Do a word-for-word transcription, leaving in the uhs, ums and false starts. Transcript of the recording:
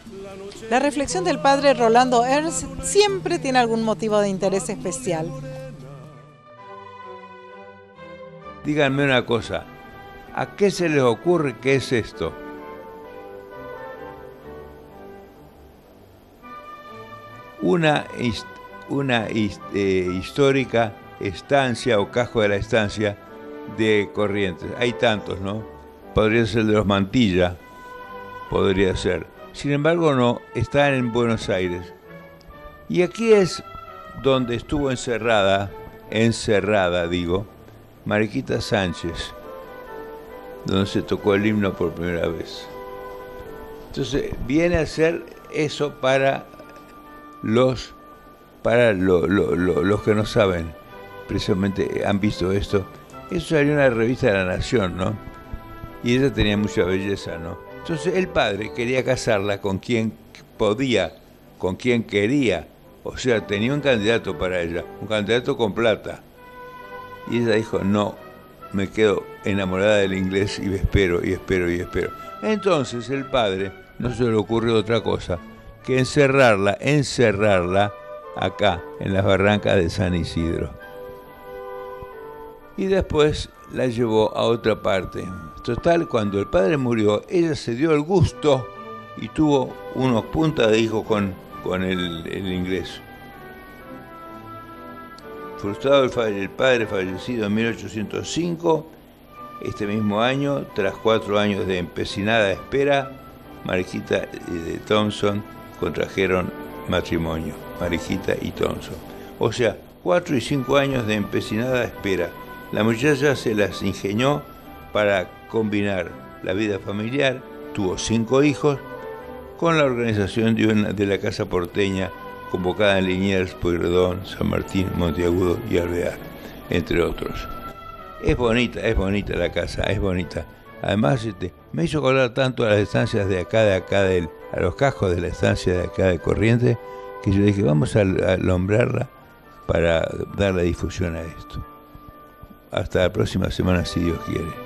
La reflexión del padre Rolando Ernst siempre tiene algún motivo de interés especial. Díganme una cosa, ¿a qué se les ocurre que es esto? Una, una eh, histórica estancia o casco de la estancia de Corrientes. Hay tantos, ¿no? Podría ser el de los Mantilla, podría ser. Sin embargo, no, está en Buenos Aires. Y aquí es donde estuvo encerrada, encerrada, digo, Mariquita Sánchez, donde se tocó el himno por primera vez. Entonces, viene a ser eso para los, para lo, lo, lo, los que no saben, precisamente han visto esto. Eso salió en la revista de La Nación, ¿no? Y ella tenía mucha belleza, ¿no? Entonces el padre quería casarla con quien podía, con quien quería. O sea, tenía un candidato para ella, un candidato con plata. Y ella dijo, no, me quedo enamorada del inglés y espero, y espero, y espero. Entonces el padre no se le ocurrió otra cosa que encerrarla, encerrarla acá, en las barrancas de San Isidro. Y después la llevó a otra parte. Total, cuando el padre murió, ella se dio el gusto y tuvo unos puntas de hijo con, con el, el inglés. Frustrado el, fall- el padre fallecido en mil ochocientos cinco, este mismo año, tras cuatro años de empecinada espera, Mariquita y Thompson contrajeron matrimonio, Mariquita y Thompson. O sea, cuatro y cinco años de empecinada espera. La muchacha se las ingenió para combinar la vida familiar, tuvo cinco hijos, con la organización de, una, de la Casa Porteña, convocada en Liniers, Pueyrredón, San Martín, Monteagudo y Alvear, entre otros. Es bonita, es bonita la casa, es bonita. Además, este, me hizo acordar tanto a las estancias de acá, de acá, del, a los cascos de la estancia de acá de Corrientes, que yo dije, vamos a, a alumbrarla para darle difusión a esto. Hasta la próxima semana, si Dios quiere.